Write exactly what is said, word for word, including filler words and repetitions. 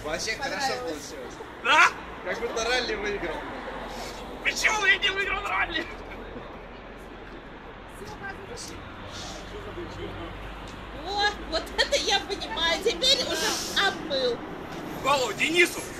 Вообще хорошо получилось. Да? Как будто ралли выиграл. Почему я не выиграл ралли? О, вот это я понимаю. Теперь уже обмыл. Голову Денису!